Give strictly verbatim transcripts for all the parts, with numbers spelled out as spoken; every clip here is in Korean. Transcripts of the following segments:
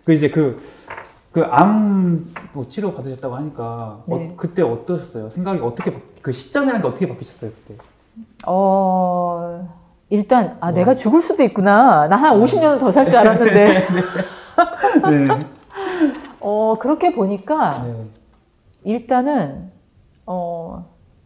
그 이제 그, 그 암 뭐 치료 받으셨다고 하니까 네. 어, 그때 어떠셨어요? 생각이 어떻게, 바- 그 시점이라는 게 어떻게 바뀌셨어요, 그때? 어, 일단, 아, 와. 내가 죽을 수도 있구나. 나 한 음. 오십 년은 더 살 줄 알았는데. 네. 어, 그렇게 보니까, 네. 일단은, 어,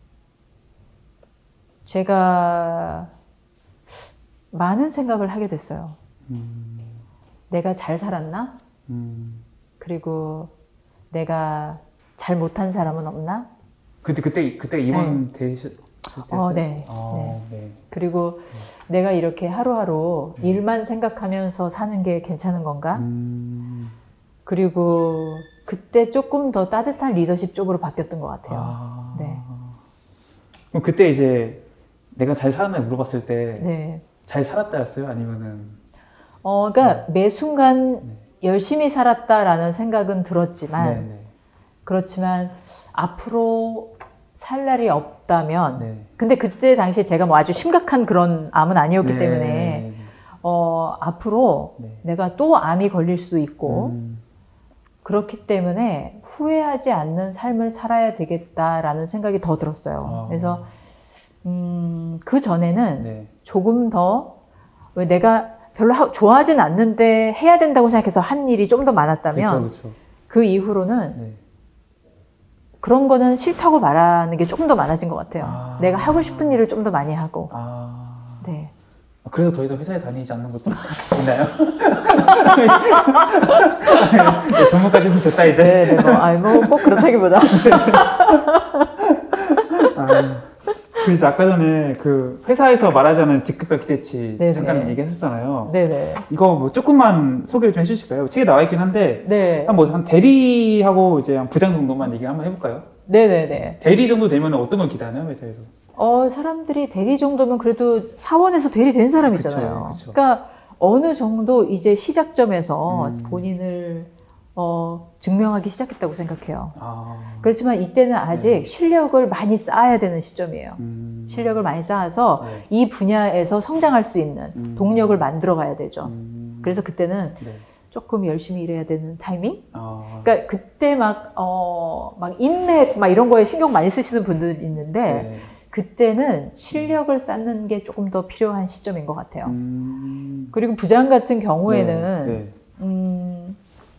제가 많은 생각을 하게 됐어요. 음, 내가 잘 살았나? 음. 그리고 내가 잘 못한 사람은 없나? 그때, 그때, 그때 입원 되셨, 어, 네. 어, 네. 그리고 내가 이렇게 하루하루 일만 생각하면서 사는 게 괜찮은 건가? 음, 그리고 그때 조금 더 따뜻한 리더십 쪽으로 바뀌었던 것 같아요. 아. 네. 그럼 그때 이제 내가 잘 살았나 물어봤을 때 네. 잘 살았다였어요? 아니면은? 어, 그러니까 매 순간 네. 열심히 살았다라는 생각은 들었지만, 네, 네. 그렇지만 앞으로 살 날이 없다면, 네. 근데 그때 당시에 제가 뭐 아주 심각한 그런 암은 아니었기 네. 때문에, 어, 앞으로 네. 내가 또 암이 걸릴 수도 있고, 음, 그렇기 때문에 후회하지 않는 삶을 살아야 되겠다라는 생각이 더 들었어요. 아. 그래서, 음, 그 전에는 네. 조금 더, 왜 내가 별로 하, 좋아하진 않는데 해야 된다고 생각해서 한 일이 좀 더 많았다면, 그렇죠, 그렇죠. 그 이후로는 네. 그런 거는 싫다고 말하는 게 조금 더 많아진 것 같아요. 아. 내가 하고 싶은 일을 좀 더 많이 하고. 아. 네. 그래서 더 이상 회사에 다니지 않는 것도 있나요? 네, 전문까지는 됐다, 이제. 네, 네, 뭐, 아니, 뭐, 꼭 그렇다기보다. 아, 그래서 아까 전에 그 회사에서 말하자는 직급별 기대치 네네. 잠깐 얘기했었잖아요. 네네. 이거 뭐 조금만 소개를 좀 해주실까요? 책에 나와 있긴 한데 네. 한 뭐 한 대리하고 이제 한 부장 정도만 얘기 한번 해볼까요? 네네네. 대리 정도 되면 어떤 걸 기대하나요, 회사에서? 어, 사람들이 대리 정도면 그래도 사원에서 대리 된 사람이잖아요. 그쵸, 그쵸. 그러니까 어느 정도 이제 시작점에서 음. 본인을 어, 증명하기 시작했다고 생각해요. 아, 그렇지만 이때는 아직 네. 실력을 많이 쌓아야 되는 시점이에요. 음. 실력을 많이 쌓아서 네. 이 분야에서 성장할 수 있는 음. 동력을 만들어 가야 되죠. 음. 그래서 그때는 네. 조금 열심히 일해야 되는 타이밍? 아, 그러니까 그때 막, 어, 막 인맥 막 이런 거에 신경 많이 쓰시는 분들 있는데 네. 그때는 실력을 쌓는 게 조금 더 필요한 시점인 것 같아요. 음. 그리고 부장 같은 경우에는 네. 네. 음,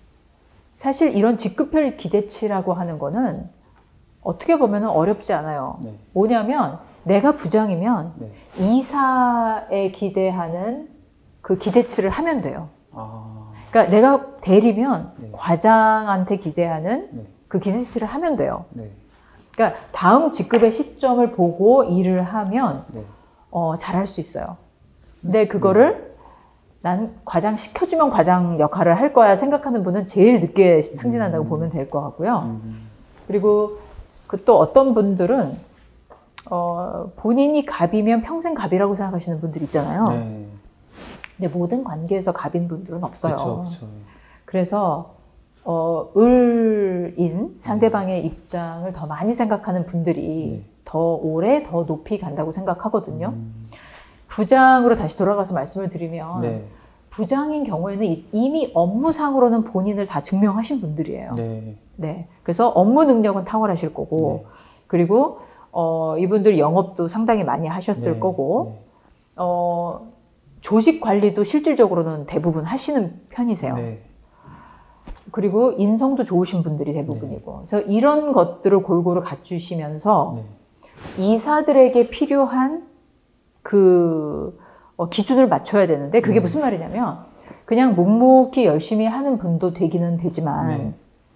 사실 이런 직급별 기대치라고 하는 거는 어떻게 보면 어렵지 않아요. 네. 뭐냐면 내가 부장이면 네. 이사에 기대하는 그 기대치를 하면 돼요. 아, 그러니까 내가 대리면 네. 과장한테 기대하는 네. 그 기대치를 하면 돼요. 네. 그러니까 다음 직급의 시점을 보고 일을 하면 네. 어, 잘할 수 있어요. 근데 그거를 난 과장 시켜주면 과장 역할을 할 거야 생각하는 분은 제일 늦게 승진한다고 음. 보면 될 것 같고요. 음. 그리고 그 또 어떤 분들은 어, 본인이 갑이면 평생 갑이라고 생각하시는 분들 있잖아요. 네. 근데 모든 관계에서 갑인 분들은 없어요. 그렇죠, 그렇죠. 그래서 어, 을인 상대방의 입장을 더 많이 생각하는 분들이 네. 더 오래 더 높이 간다고 생각하거든요. 음. 부장으로 다시 돌아가서 말씀을 드리면 네. 부장인 경우에는 이- 이미 업무상으로는 본인을 다 증명하신 분들이에요. 네. 네. 그래서 업무 능력은 탁월하실 거고 네. 그리고 어, 이분들 영업도 상당히 많이 하셨을 네. 거고 어, 조직 관리도 실질적으로는 대부분 하시는 편이세요. 네. 그리고 인성도 좋으신 분들이 대부분이고 그래서 이런 것들을 골고루 갖추시면서 네. 이사들에게 필요한 그 어, 기준을 맞춰야 되는데 그게 네. 무슨 말이냐면 그냥 묵묵히 열심히 하는 분도 되기는 되지만 네.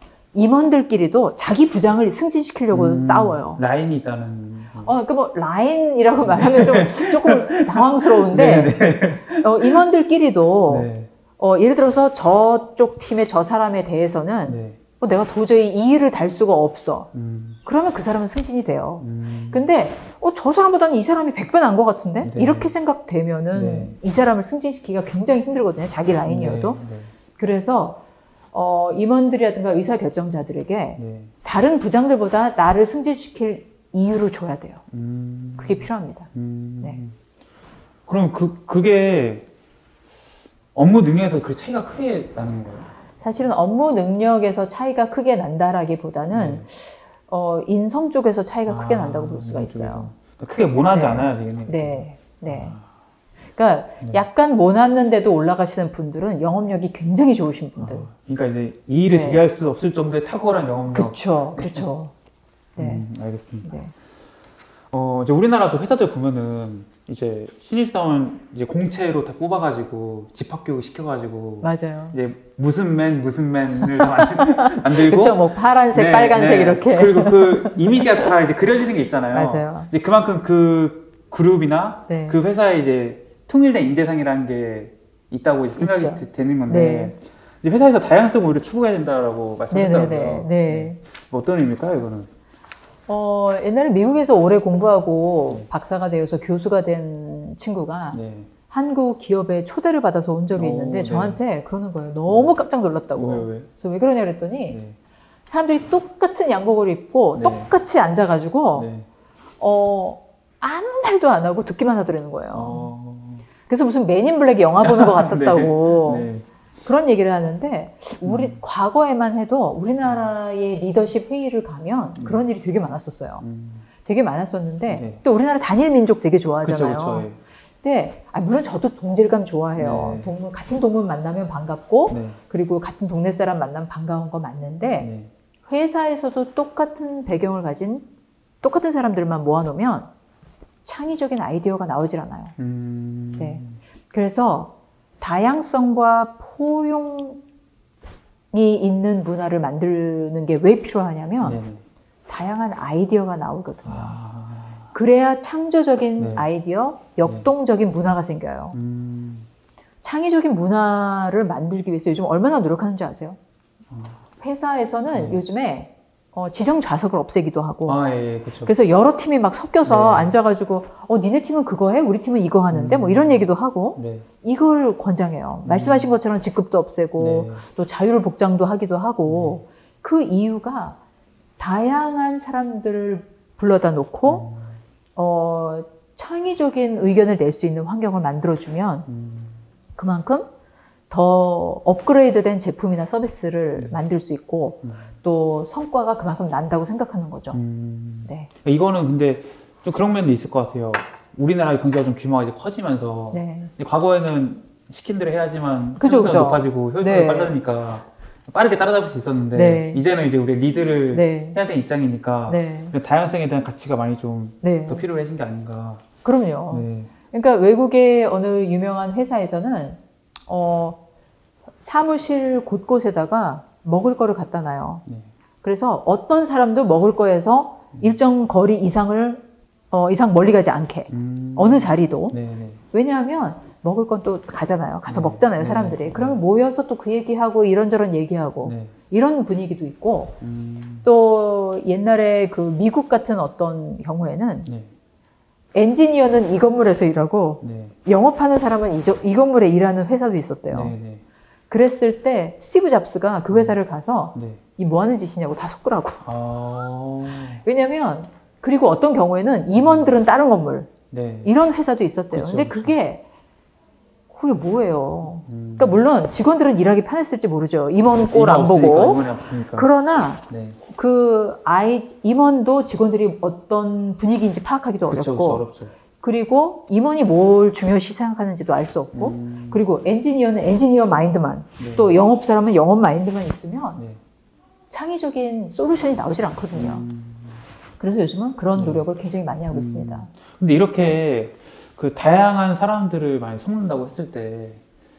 임원들끼리도 자기 부장을 승진시키려고 음, 싸워요. 라인이 있다는. 어, 그 뭐 라인이라고 말하면 좀 조금 당황스러운데 네, 네. 어, 임원들끼리도 네. 어, 예를 들어서 저쪽 팀의 저 사람에 대해서는 네. 어, 내가 도저히 이 일을 달 수가 없어. 음. 그러면 그 사람은 승진이 돼요. 음. 근데 어, 저 사람보다는 이 사람이 백 배 나은 것 같은데? 네. 이렇게 생각되면은 네. 이 사람을 승진시키기가 굉장히 힘들거든요. 자기 라인이어도. 네. 네. 그래서 어, 임원들이라든가 의사결정자들에게 네. 다른 부장들보다 나를 승진시킬 이유를 줘야 돼요. 음. 그게 필요합니다. 음. 네. 그럼 그, 그게 업무 능력에서 그 차이가 크게 나는 거예요? 사실은 업무 능력에서 차이가 크게 난다라기보다는 네. 어, 인성 쪽에서 차이가 아, 크게 난다고 볼 수가 인성 있어요. 쪽에서. 크게 모나지 네. 않아야 되겠네요. 네, 네. 아. 그러니까 네. 약간 모났는데도 올라가시는 분들은 영업력이 굉장히 좋으신 분들. 어, 그러니까 이제 이 일을 네. 제기할 수 없을 정도의 탁월한 영업력. 그렇죠, 그렇죠. 네, 음, 알겠습니다. 네, 어, 이제 우리나라도 회사들 보면은 이제 신입사원 이제 공채로 다 뽑아가지고 집합교육 시켜가지고 맞아요. 이제 무슨 맨 무슨 맨을 다 만- 만들고 그렇죠, 뭐 파란색, 네, 빨간색 네. 이렇게. 그리고 그 이미지가 다 이제 그려지는 게 있잖아요. 맞아요. 이제 그만큼 그 그룹이나 네. 그 회사에 이제 통일된 인재상이라는 게 있다고 이제 생각이 있죠. 되- 되는 건데 네. 이제 회사에서 다양성을 오히려 추구해야 된다라고 말씀하셨더라고요. 네네네. 네. 뭐 어떤 의미일까요, 이거는? 어, 옛날에 미국에서 오래 공부하고 네. 박사가 되어서 교수가 된 친구가 네. 한국 기업에 초대를 받아서 온 적이 오, 있는데 네. 저한테 그러는 거예요. 너무 깜짝 놀랐다고. 왜, 왜? 그래서 왜 그러냐 그랬더니 네. 사람들이 똑같은 양복을 입고 네. 똑같이 앉아가지고 네. 어, 아무 말도 안 하고 듣기만 하더라는 거예요. 어... 그래서 무슨 맨인 블랙 영화 보는 것 같았다고 네. 네. 그런 얘기를 하는데 우리 음. 과거에만 해도 우리나라의 리더십 회의를 가면 음. 그런 일이 되게 많았었어요. 음. 되게 많았었는데 네. 또 우리나라 단일 민족 되게 그쵸, 좋아하잖아요. 그쵸. 예. 근데 아, 물론 저도 동질감 좋아해요. 네. 동물, 같은 동물 만나면 반갑고 네. 그리고 같은 동네 사람 만나면 반가운 거 맞는데 네. 회사에서도 똑같은 배경을 가진 똑같은 사람들만 모아놓으면 창의적인 아이디어가 나오질 않아요. 음... 네. 그래서 다양성과 포용이 있는 문화를 만드는 게 왜 필요하냐면 네. 다양한 아이디어가 나오거든요. 아... 그래야 창조적인 네. 아이디어, 역동적인 문화가 생겨요. 음... 창의적인 문화를 만들기 위해서 요즘 얼마나 노력하는지 아세요? 아... 회사에서는 네. 요즘에 어, 지정 좌석을 없애기도 하고 아, 예, 예, 그렇죠. 그래서 여러 팀이 막 섞여서 네. 앉아가지고 어 니네 팀은 그거 해? 우리 팀은 이거 하는데 음. 뭐 이런 얘기도 하고 네. 이걸 권장해요. 음. 말씀하신 것처럼 직급도 없애고 네. 또 자율 복장도 하기도 하고 그 이유가 다양한 사람들을 불러다 놓고 음. 어, 창의적인 의견을 낼 수 있는 환경을 만들어주면 음. 그만큼 더 업그레이드된 제품이나 서비스를 네. 만들 수 있고 음. 또 성과가 그만큼 난다고 생각하는 거죠. 음. 네. 이거는 근데 좀 그런 면도 있을 것 같아요. 우리나라의 경제가 좀 규모가 이제 커지면서 네. 과거에는 시킨 대로 해야지만 그죠, 생산성이 그죠. 높아지고 효율성이 네. 빠르니까 빠르게 따라잡을 수 있었는데 네. 이제는 이제 우리 리드를 네. 해야 되는 입장이니까 네. 다양성에 대한 가치가 많이 좀 더 네. 필요해진 게 아닌가. 그럼요. 네. 그러니까 외국의 어느 유명한 회사에서는 어, 사무실 곳곳에다가 먹을 거를 갖다 놔요. 네. 그래서 어떤 사람도 먹을 거에서 일정 거리 이상을 어, 이상 멀리 가지 않게 음. 어느 자리도 네, 네. 왜냐하면 먹을 건 또 가잖아요. 가서 네. 먹잖아요, 네. 사람들이. 네. 그러면 모여서 또 그 얘기하고 이런저런 얘기하고 네. 이런 분위기도 있고 음. 또 옛날에 그 미국 같은 어떤 경우에는 네. 엔지니어는 이 건물에서 일하고 네. 영업하는 사람은 이, 저- 이 건물에 일하는 회사도 있었대요. 네. 네. 그랬을 때 스티브 잡스가 그 회사를 가서 네. 이 뭐 하는 짓이냐고 다 섞으라고. 아. 왜냐면 그리고 어떤 경우에는 임원들은 다른 건물 네. 이런 회사도 있었대요. 그쵸, 근데 그쵸. 그게 그게 뭐예요? 음. 그러니까 물론 직원들은 일하기 편했을지 모르죠. 임원 꼴 임원 안 없으니까, 보고. 임원이 없으니까. 그러나 네. 그 아이 임원도 직원들이 어떤 분위기인지 파악하기도 그쵸, 어렵고, 그쵸, 어렵죠. 그리고 임원이 뭘 중요시 생각하는지도 알 수 없고, 음. 그리고 엔지니어는 엔지니어 마인드만, 네. 또 영업 사람은 영업 마인드만 있으면 네. 창의적인 솔루션이 나오질 않거든요. 음. 그래서 요즘은 그런 네. 노력을 굉장히 많이 하고 음. 있습니다. 근데 이렇게 그 다양한 사람들을 많이 섞는다고 했을 때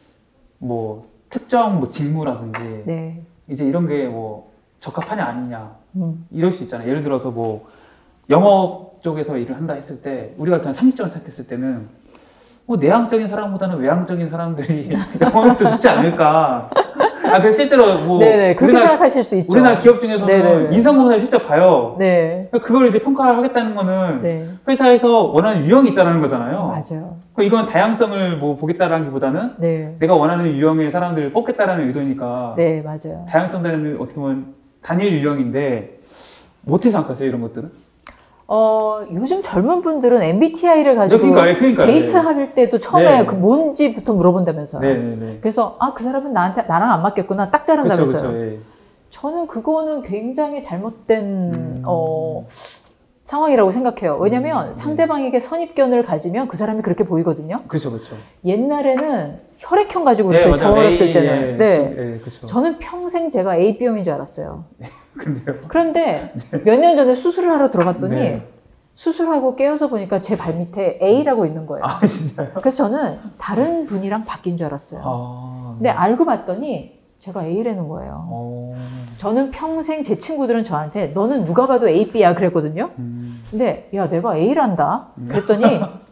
뭐 특정 뭐 직무라든지 네. 이제 이런 게 뭐 적합하냐 아니냐 음. 이럴 수 있잖아요. 예를 들어서 뭐 영업 쪽에서 일을 한다 했을 때 우리가 그냥 상식적으로 생각했을 때는 뭐 내향적인 사람보다는 외향적인 사람들이 영업이 더 좋지 않을까. 아, 그래서 실제로 뭐 네네, 그렇게 우리나라, 생각하실 수 있죠. 우리나라 기업 중에서는 네네네. 인성검사를 실제 봐요. 네. 그걸 이제 평가를 하겠다는 거는 네. 회사에서 원하는 유형이 있다는 거잖아요. 맞아요. 그 이건 다양성을 뭐 보겠다라는 기보다는 네. 내가 원하는 유형의 사람들을 뽑겠다라는 의도니까 네, 맞아요. 다양성이라는 어떻게 보면 단일 유형인데 뭐 어떻게 생각하세요 이런 것들은? 어, 요즘 젊은 분들은 엠비티아이를 가지고 그러니까요, 그러니까요. 데이트 네. 할 때도 처음에 네. 그 뭔지부터 물어본다면서요. 네, 네, 네. 그래서 아, 그 사람은 나한테 나랑 안 맞겠구나 딱 자른다면서요. 그렇죠, 그렇죠. 예. 저는 그거는 굉장히 잘못된 음. 어, 상황이라고 생각해요. 왜냐면 음, 상대방에게 선입견을 가지면 그 사람이 그렇게 보이거든요. 그렇죠, 그렇죠. 옛날에는 혈액형 가지고 네, 그랬어요. 저 맞아요. 어렸을 A, 때는. 예, 네. 예, 그렇죠. 저는 평생 제가 에이비형인 줄 알았어요. 근데요. 그런데 몇 년 전에 수술을 하러 들어갔더니 네. 수술하고 깨어서 보니까 제 발 밑에 A라고 있는 거예요. 아, 진짜요? 그래서 저는 다른 분이랑 바뀐 줄 알았어요. 아. 근데 알고 봤더니 제가 A라는 거예요. 어. 저는 평생 제 친구들은 저한테 너는 누가 봐도 에이 비야 그랬거든요. 음. 근데 야 내가 A란다 그랬더니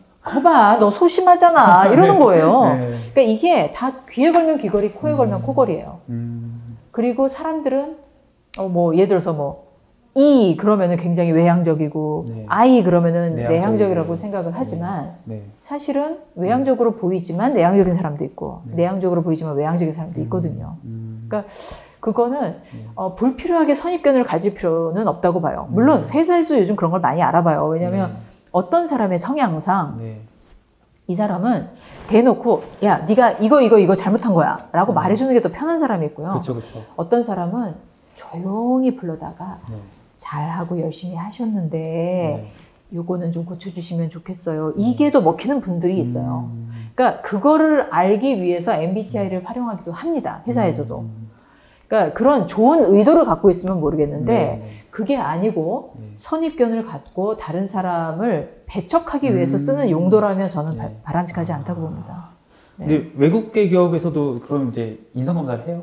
거봐 너 소심하잖아 이러는 거예요. 네. 그러니까 이게 다 귀에 걸면 귀걸이 코에 걸면 음. 코걸이에요. 음. 그리고 사람들은 어 뭐 예를 들어서 뭐 E 그러면은 굉장히 외향적이고 네. I 그러면은 내향적이고. 내향적이라고 생각을 하지만 네. 사실은 외향적으로 보이지만 내향적인 사람도 있고 네. 내향적으로 보이지만 외향적인 사람도 있거든요. 음. 그러니까 그거는 네. 어, 불필요하게 선입견을 가질 필요는 없다고 봐요. 물론 회사에서 요즘 그런 걸 많이 알아봐요. 왜냐하면 어떤 사람의 성향상 네. 이 사람은 대놓고 야 네가 이거 이거 이거 잘못한 거야 라고 음. 말해주는 게 더 편한 사람이 있고요. 그렇죠, 그렇죠. 어떤 사람은 조용히 불러다가 네. 잘하고 열심히 하셨는데 네. 요거는 좀 고쳐주시면 좋겠어요. 이게 더 먹히는 분들이 있어요. 음. 그러니까 그거를 알기 위해서 엠비티아이를 활용하기도 합니다. 회사에서도. 음. 그러니까 그런 좋은 의도를 갖고 있으면 모르겠는데 네. 그게 아니고 네. 선입견을 갖고 다른 사람을 배척하기 위해서 음. 쓰는 용도라면 저는 바, 네. 바람직하지 않다고 봅니다. 네. 근데 외국계 기업에서도 그럼 이제 인성검사를 해요?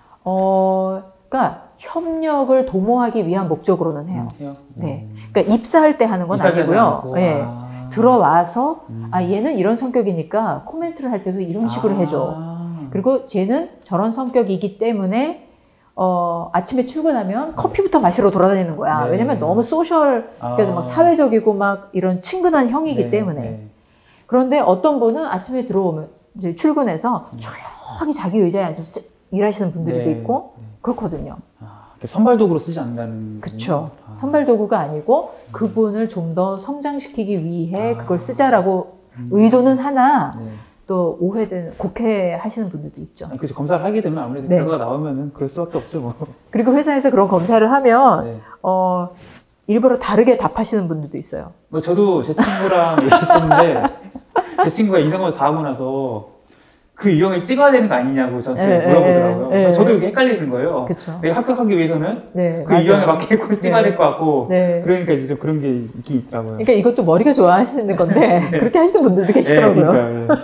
어, 그러니까 협력을 도모하기 위한 목적으로는 해요. 음, 해요? 네. 음. 그러니까 입사할 때 하는 건 입사하지 아니고요. 않고. 예. 아. 들어와서 음. 아 얘는 이런 성격이니까 코멘트를 할 때도 이런 식으로 아. 해줘. 그리고 쟤는 저런 성격이기 때문에 어, 아침에 출근하면 커피부터 마시러 돌아다니는 거야. 네. 왜냐면 너무 소셜, 그래서 아. 막 사회적이고 막 이런 친근한 형이기 네, 때문에. 네. 그런데 어떤 분은 아침에 들어오면 이제 출근해서 음. 조용히 자기 의자에 앉아서 일하시는 분들도 네. 있고 네. 그렇거든요. 아, 선발 도구로 쓰지 않는다는. 그쵸. 아. 선발 도구가 아니고 그분을 좀 더 성장시키기 위해 아. 그걸 쓰자라고 음. 의도는 하나 네. 또 오해된, 곡해하시는 분들도 있죠. 아니, 그래서 검사를 하게 되면 아무래도 네. 결과가 나오면은 그럴 수밖에 없죠, 뭐. 그리고 회사에서 그런 검사를 하면 네. 어, 일부러 다르게 답하시는 분들도 있어요. 뭐 저도 제 친구랑 얘기했었는데 제 친구가 인성검사 다 하고 나서 그 유형을 찍어야 되는 거 아니냐고 저한테 네, 물어보더라고요. 네, 네. 저도 이게 헷갈리는 거예요. 그쵸. 내가 합격하기 위해서는 네, 그 맞아요. 유형에 맞게 꼭 찍어야 네. 될 것 같고 네. 그러니까 이제 좀 그런 게 있긴 있더라고요. 그러니까 이것도 머리가 좋아하시는 건데 네. 그렇게 하시는 분들도 네, 계시더라고요. 그러니까,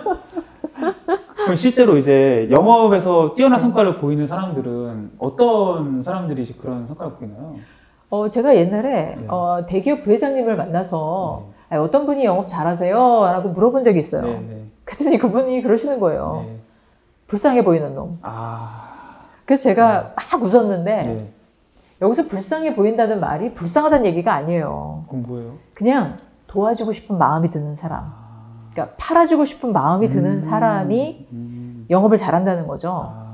예. 그럼 실제로 이제 영업에서 뛰어난 성과를 보이는 사람들은 어떤 사람들이 그런 성과를 보이나요? 어, 제가 옛날에 네. 어, 대기업 부회장님을 만나서 아니, 어떤 분이 영업 잘하세요? 라고 물어본 적이 있어요. 네, 네. 그랬더니 그분이 그러시는 거예요. 네. 불쌍해 보이는 놈. 아, 그래서 제가 막 웃었는데 네. 여기서 불쌍해 보인다는 말이 불쌍하다는 얘기가 아니에요. 그럼 뭐예요? 그냥 도와주고 싶은 마음이 드는 사람. 아, 그러니까 팔아주고 싶은 마음이 드는 음, 사람이 음. 영업을 잘한다는 거죠. 아,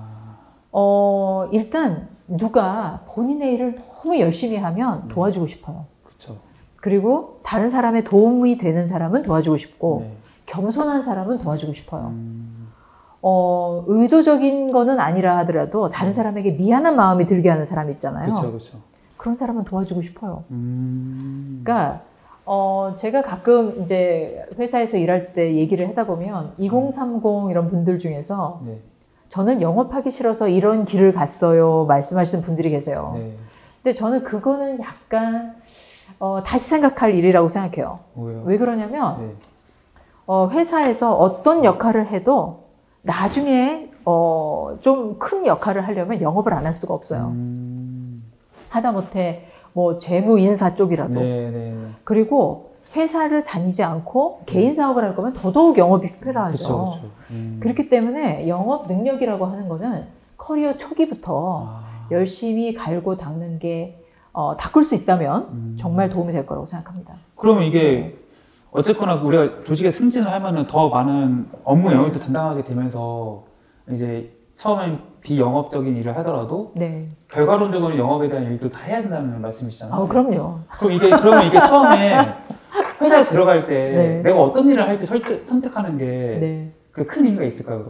어, 일단 누가 본인의 일을 너무 열심히 하면 네. 도와주고 싶어요. 그렇죠. 그리고 다른 사람의 도움이 되는 사람은 도와주고 싶고 네. 겸손한 사람은 도와주고 싶어요. 음, 어, 의도적인 거는 아니라 하더라도 다른 사람에게 미안한 마음이 들게 하는 사람이 있잖아요. 그렇죠, 그렇죠. 그런 사람은 도와주고 싶어요. 음, 그러니까 어, 제가 가끔 이제 회사에서 일할 때 얘기를 하다 보면 이공삼공 이런 분들 중에서 네, 저는 영업하기 싫어서 이런 길을 갔어요 말씀하시는 분들이 계세요. 네. 근데 저는 그거는 약간 어, 다시 생각할 일이라고 생각해요. 뭐예요? 왜 그러냐면 네. 어, 회사에서 어떤 역할을 해도 나중에 어, 좀 큰 역할을 하려면 영업을 안 할 수가 없어요. 음, 하다못해 뭐 재무 인사 쪽이라도. 네, 네. 그리고 회사를 다니지 않고 개인 사업을 할 거면 더더욱 영업이 필요하죠. 그렇죠, 그렇죠. 음. 그렇기 때문에 영업 능력이라고 하는 거는 커리어 초기부터 아, 열심히 갈고 닦는 게 어, 닦을 수 있다면 음. 정말 도움이 될 거라고 생각합니다. 그러면 이게 어쨌거나 우리가 조직에 승진을 하면은 더 많은 업무 영역도 담당하게 되면서 이제 처음엔 비영업적인 일을 하더라도 네. 결과론적으로 영업에 대한 일도 다 해야 된다는 말씀이시잖아요. 아, 그럼요. 그럼 이게 그러면 이게 처음에 회사에 들어갈 때 네. 내가 어떤 일을 할지 선택하는 게 네. 그 큰 의미가 있을까요?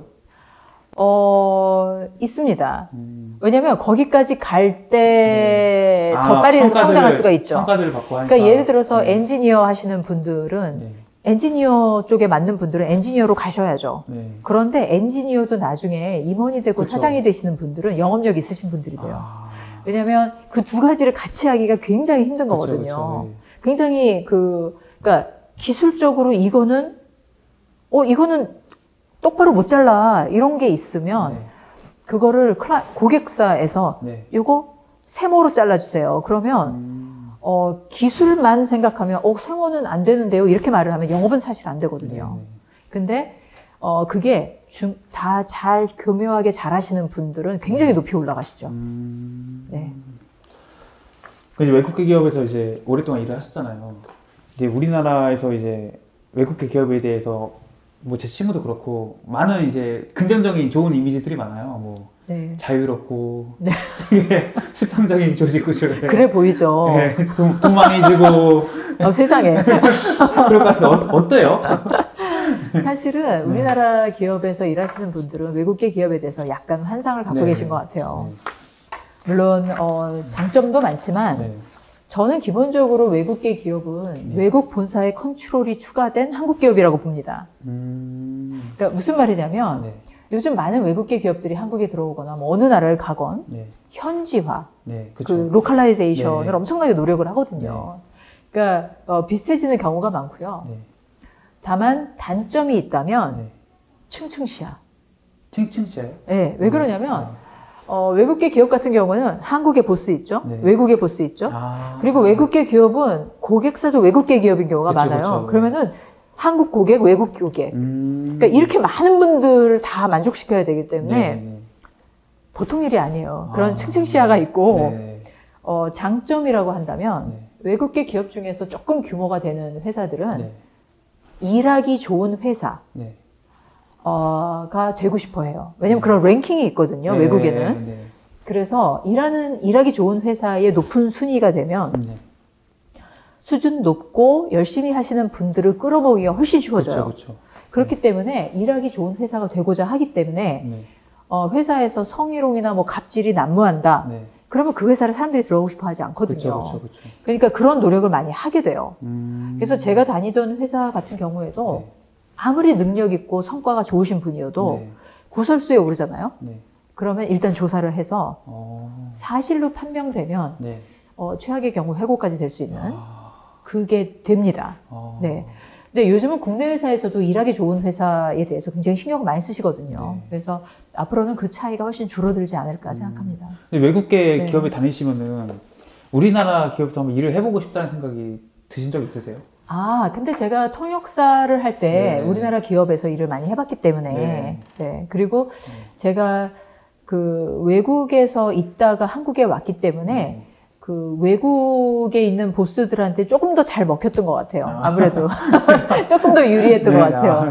어, 있습니다. 음. 왜냐면 거기까지 갈 때 더 아, 빨리 평가들을- 성장할 수가 있죠. 평가들을 받고 하니까. 그러니까 예를 들어서 네. 엔지니어 하시는 분들은 네. 엔지니어 쪽에 맞는 분들은 엔지니어로 가셔야죠. 네. 그런데 엔지니어도 나중에 임원이 되고 그쵸. 사장이 되시는 분들은 영업력 있으신 분들이 돼요. 아. 왜냐하면 그 두 가지를 같이 하기가 굉장히 힘든 그쵸, 거거든요. 그쵸, 네. 굉장히 그, 그러니까 기술적으로 이거는, 어, 이거는 똑바로 못 잘라. 이런 게 있으면 네. 그거를 클라, 고객사에서 네. 이거 세모로 잘라주세요. 그러면 음. 어, 기술만 생각하면 어, 세모는 안 되는데요. 이렇게 말을 하면 영업은 사실 안 되거든요. 네. 근데 어, 그게 다 잘 교묘하게 잘하시는 분들은 굉장히 높이 올라가시죠. 음. 네. 그 이제 외국계 기업에서 이제 오랫동안 일을 하셨잖아요. 이제 우리나라에서 이제 외국계 기업에 대해서 뭐 제 친구도 그렇고 많은 이제 긍정적인 좋은 이미지들이 많아요. 뭐 네. 자유롭고 네. 수평적인 조직 구조를 그래 보이죠. 네, 돈, 돈 많이 주고 어, 세상에. 그럴 것 같은데 어, 어때요? 사실은 우리나라 기업에서 일하시는 분들은 외국계 기업에 대해서 약간 환상을 갖고 네. 계신 것 같아요. 물론 어, 장점도 많지만 네. 저는 기본적으로 외국계 기업은 네. 외국 본사의 컨트롤이 추가된 한국 기업이라고 봅니다. 음. 그러니까 무슨 말이냐면 네. 요즘 많은 외국계 기업들이 한국에 들어오거나 뭐 어느 나라를 가건 네. 현지화, 네. 그 그렇죠. 로컬라이제이션을 네. 엄청나게 노력을 하거든요. 그러니까 어, 비슷해지는 경우가 많고요. 네. 다만 단점이 있다면 네. 층층시야. 칭칭씨예요? 네, 왜 그러냐면 어, 외국계 기업 같은 경우는 한국에 보스 있죠, 네. 외국에 보스 있죠. 아. 그리고 외국계 기업은 고객사도 외국계 기업인 경우가 그쵸, 많아요. 그쵸. 그러면은 한국 고객, 외국 고객. 음. 그러니까 이렇게 많은 분들을 다 만족시켜야 되기 때문에 네, 네. 보통 일이 아니에요. 그런 아. 층층시야가 있고 네. 어, 장점이라고 한다면 네. 외국계 기업 중에서 조금 규모가 되는 회사들은 네. 일하기 좋은 회사. 네. 어, 가 되고 싶어 해요. 왜냐면 그런 랭킹이 있거든요, 네, 외국에는. 네. 그래서 일하는, 일하기 좋은 회사의 높은 순위가 되면 네. 수준 높고 열심히 하시는 분들을 끌어모으기가 훨씬 쉬워져요. 그렇죠, 그렇죠. 그렇기 때문에 일하기 좋은 회사가 되고자 하기 때문에 네. 어, 회사에서 성희롱이나 뭐 갑질이 난무한다. 네. 그러면 그 회사를 사람들이 들어오고 싶어 하지 않거든요. 그렇죠, 그렇죠, 그렇죠. 그러니까 그런 노력을 많이 하게 돼요. 음. 그래서 제가 다니던 회사 같은 경우에도 네. 아무리 능력 있고 성과가 좋으신 분이어도 네. 구설수에 오르잖아요. 네. 그러면 일단 조사를 해서 어. 사실로 판명되면 네. 어, 최악의 경우 해고까지 될 수 있는 아. 그게 됩니다. 어. 네. 근데 요즘은 국내 회사에서도 일하기 좋은 회사에 대해서 굉장히 신경을 많이 쓰시거든요. 네. 그래서 앞으로는 그 차이가 훨씬 줄어들지 않을까 음. 생각합니다. 근데 외국계 네. 기업에 다니시면은 우리나라 기업에서 한번 일을 해보고 싶다는 생각이 드신 적 있으세요? 아, 근데 제가 통역사를 할 때 네. 우리나라 기업에서 일을 많이 해봤기 때문에, 네. 네. 그리고 네. 제가 그 외국에서 있다가 한국에 왔기 때문에 네. 그 외국에 있는 보스들한테 조금 더 잘 먹혔던 것 같아요. 아. 아무래도. 조금 더 유리했던 네, 것 같아요.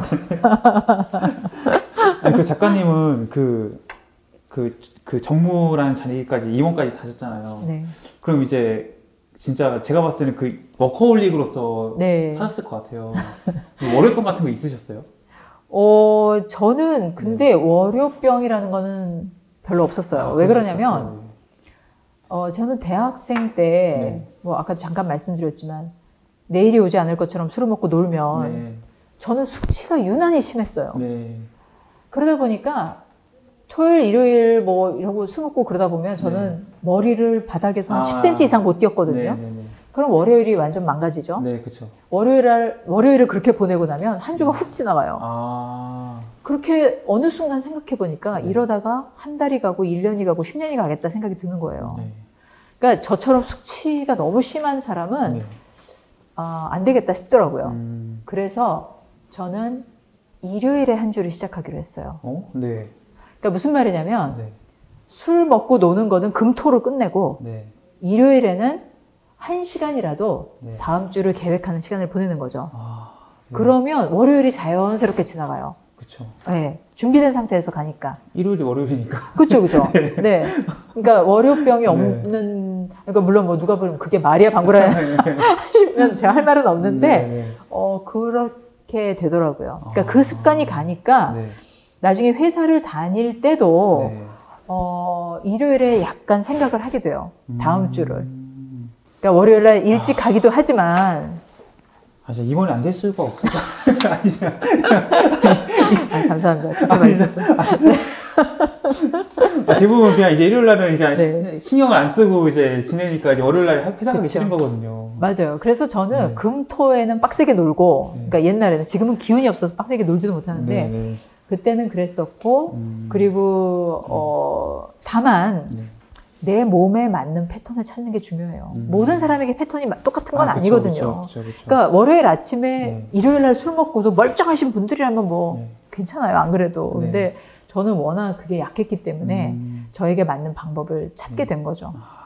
아. 아니, 그 작가님은 그, 그, 그 정무라는 자리까지, 임원까지 다셨잖아요. 네. 그럼 이제 진짜 제가 봤을 때는 그 워커홀릭으로서 네. 사셨을 것 같아요. 월요병 같은 거 있으셨어요? 어, 저는 근데 월요병이라는 거는 별로 없었어요. 아, 왜 그러셨구나. 그러냐면, 어, 저는 대학생 때, 네. 뭐 아까 잠깐 말씀드렸지만, 내일이 오지 않을 것처럼 술을 먹고 놀면, 네. 저는 숙취가 유난히 심했어요. 네. 그러다 보니까, 토요일, 일요일 뭐 이러고 술 먹고 그러다 보면 저는 네. 머리를 바닥에서 한 아. 십 센티미터 이상 못 띄었거든요. 네, 네, 네. 그럼 월요일이 완전 망가지죠. 네, 그쵸. 월요일을, 월요일을 그렇게 보내고 나면 한 주가 훅 지나가요. 아. 그렇게 어느 순간 생각해 보니까 네. 이러다가 한 달이 가고 일 년이 가고 십 년이 가겠다 생각이 드는 거예요. 네. 그러니까 저처럼 숙취가 너무 심한 사람은 네. 아, 안 되겠다 싶더라고요. 음. 그래서 저는 일요일에 한 주를 시작하기로 했어요. 어? 네. 그러니까 무슨 말이냐면 네. 술 먹고 노는 거는 금토로 끝내고 네. 일요일에는 한 시간이라도 네. 다음 주를 계획하는 시간을 보내는 거죠. 아. 네. 그러면 월요일이 자연스럽게 지나가요. 그쵸. 네. 준비된 상태에서 가니까. 일요일이 월요일이니까. 그렇죠, 그렇죠. 네. 네. 그러니까 월요병이 네. 없는, 그러니까 물론 뭐 누가 보면 그게 말이야 방구라 하시면 제가 할 말은 없는데, 네, 네. 어, 그렇게 되더라고요. 그러니까 아. 그 습관이 가니까 네. 나중에 회사를 다닐 때도 네. 어, 일요일에 약간 생각을 하게 돼요. 다음 음. 주를. 그러니까 월요일날 일찍 아. 가기도 하지만, 아, 진짜 임원이 안 될 수가 없을까? 아니죠. 아, 감사합니다. 아니죠. 아, 대부분 그냥 이제 일요일 날은 그냥 네. 신경을 안 쓰고 이제 지내니까 이제 월요일 날에 회사 가기 그쵸. 싫은 거거든요. 맞아요. 그래서 저는 네. 금, 토에는 빡세게 놀고, 네. 그러니까 옛날에는, 지금은 기운이 없어서 빡세게 놀지도 못하는데, 네, 네. 그때는 그랬었고, 음. 그리고, 어, 다만, 네. 내 몸에 맞는 패턴을 찾는 게 중요해요. 음. 모든 사람에게 패턴이 똑같은 건 아, 아, 그쵸, 아니거든요. 그쵸, 그쵸, 그쵸. 그러니까 월요일 아침에 네. 일요일 날 술 먹고도 멀쩡하신 분들이라면 뭐 네. 괜찮아요. 안 그래도. 네. 근데 저는 워낙 그게 약했기 때문에 음. 저에게 맞는 방법을 찾게 음. 된 거죠. 아.